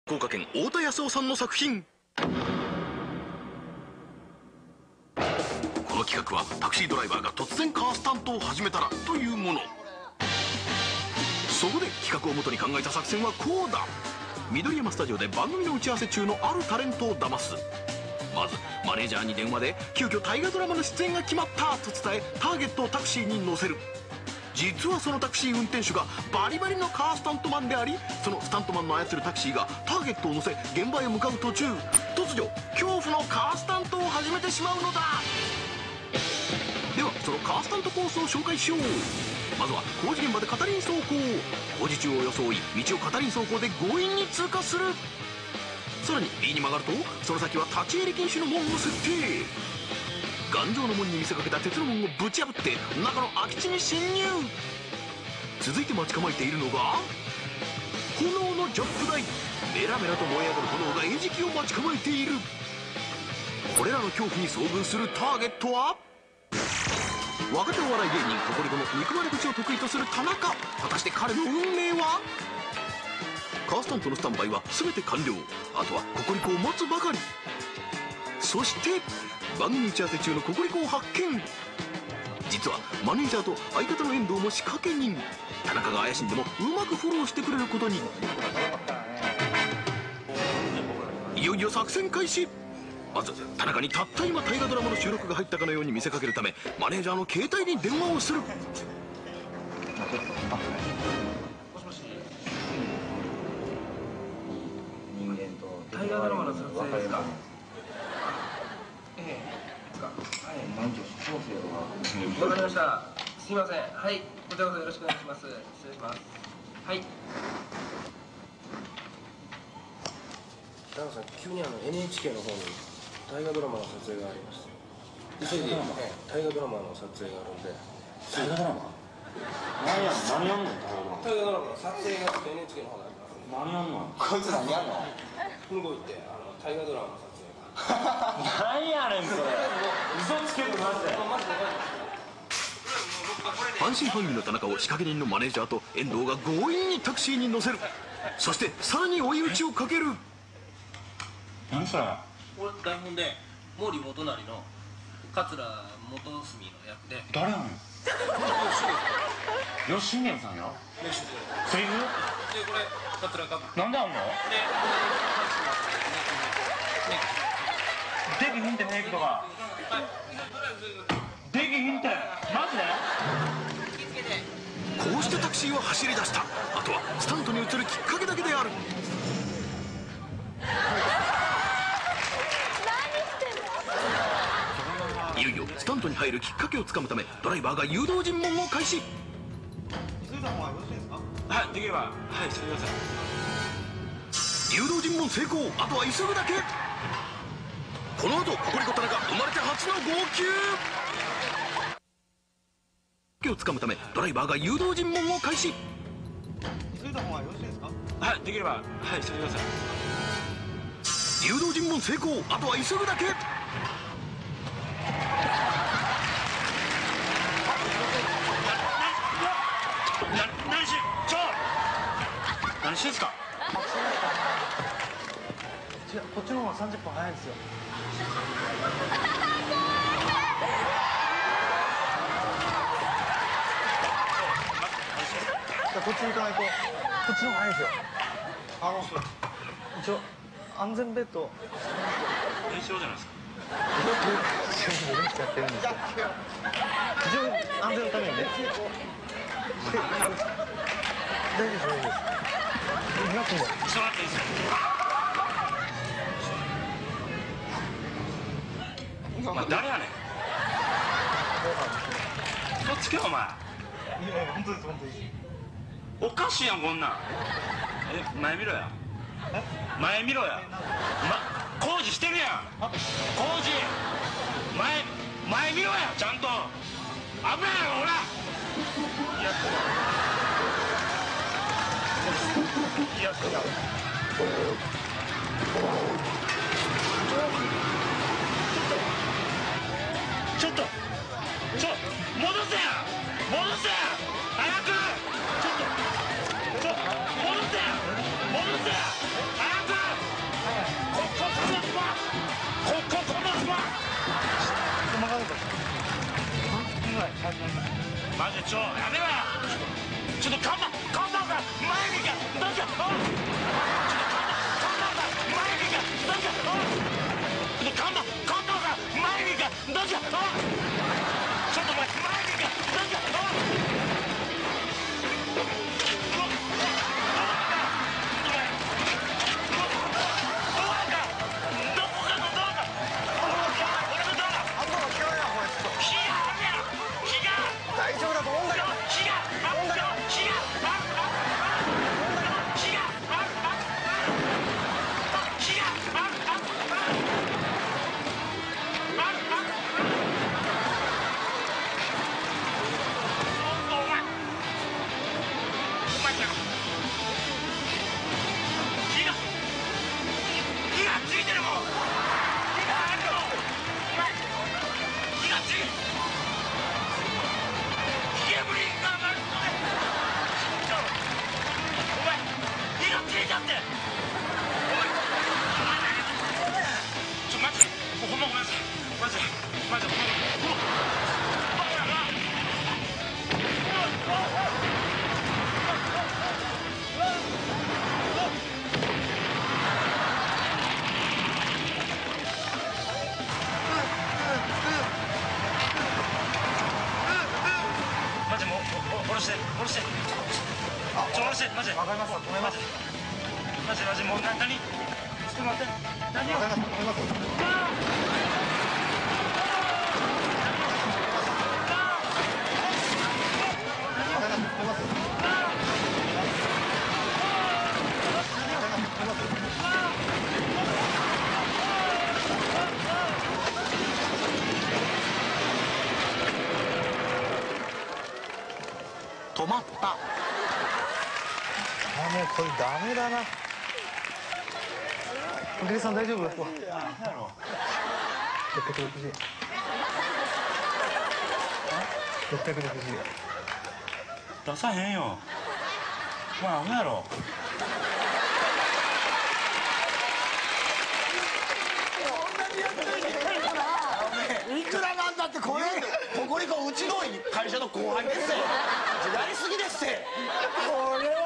福岡県太田康夫さんの作品。この企画はタクシードライバーが突然カースタントを始めたらというもの。そこで企画をもとに考えた作戦はこうだ。緑山スタジオで番組の打ち合わせ中のあるタレントを騙す。まずマネージャーに電話で急遽大河ドラマの出演が決まったと伝え、ターゲットをタクシーに乗せる。実はそのタクシー運転手がバリバリのカースタントマンであり、そのスタントマンの操るタクシーがターゲットを乗せ現場へ向かう途中、突如恐怖のカースタントを始めてしまうのだ。ではそのカースタントコースを紹介しよう。まずは工事現場で片輪走行。工事中を装い道を片輪走行で強引に通過する。さらに B に曲がるとその先は立ち入り禁止の門を設定。頑丈の門に見せかけた鉄の門をぶち破って中の空き地に侵入。続いて待ち構えているのが炎のジャップ台。メラメラと燃え上がる炎が餌食を待ち構えている。これらの恐怖に遭遇するターゲットは若手お笑い芸人ココリコの憎まれ口を得意とする田中。果たして彼の運命は。カースタントのスタンバイは全て完了。あとはココリコを待つばかり。そして番組打ち合わせ中のココリコを発見。実はマネージャーと相方の遠藤も仕掛け人。田中が怪しんでもうまくフォローしてくれることに。いよいよ作戦開始。まず田中にたった今大河ドラマの収録が入ったかのように見せかけるためマネージャーの携帯に電話をする。 もしもし。人間と大河ドラマの撮影ですか。ええ。わかりました。すみません。はい。こちらこそよろしくお願いします。失礼します。はい。田中さん、急にNHK の方に大河ドラマの撮影がありまして。急いで大河ドラマの撮影があるんで。 大河ドラマ？何やんの？ 大河ドラマの撮影が NHK の方であります。 何やんの？ こいつ何やんの？ 向こう行って大河ドラマの撮影が。 何やねんそれ。嘘つけるマジで。 半信半疑の田中を仕掛け人のマネージャーと遠藤が強引にタクシーに乗せる。そしてさらに追い打ちをかける。 何それ。 これ台本で毛利元就の桂元澄の役で。 誰やねん。吉宗さんよ。セリフ？ でこれ桂かなんであんの？ でできひんってメイクとか。できひんってマジで？ こうしてタクシーは走り出した。あとはスタントに移るきっかけだけである。いよいよスタントに入るきっかけをつかむためドライバーが誘導尋問を開始。 はい、できれば。はい、してください。 誘導尋問成功。あとは急ぐだけ。この後ココリコ田中生まれて初の号泣。をつかむためドライバーが誘導尋問を開始。 はい、できれば。はい、してください。 誘導尋問成功。あとは急ぐだけ。 何してんすか。 違う、こっちの方が30分早いんですよ。こっちに行かないと、こっちの方が早いんですよ。一応安全ベッド練習じゃないですか。 やってるんですよ。一応安全のためにね。大丈夫です、大丈夫です。2月も。 一緒だっていいですよ。お前誰やねん。そっちけお前。 いや本当です、本当です。 おかしいやんこんなん。前見ろや。前見ろや。工事してるやん。工事。前見ろやちゃんと。危ないよほら。いや。ちょっと戻せや早く戻せや早くマジでやめろよ。ちょっと看板から前見がどうか。ちょっと看板から前見がどうか。ちょっと看板から前見がどうか。ちょっと前見がどうか。 大丈夫だと思うんだけど。 マジで。わかりました。止めます。マジもう何？ちょっと待って。何を？わかりました。止めます。 止まった。 もうこれダメだな。お客さん大丈夫？660円。660円。 出さへんよ。まあアホやろ。 いくらなんだってこれここにうちの会社の後輩ですよ。やりすぎですって。これ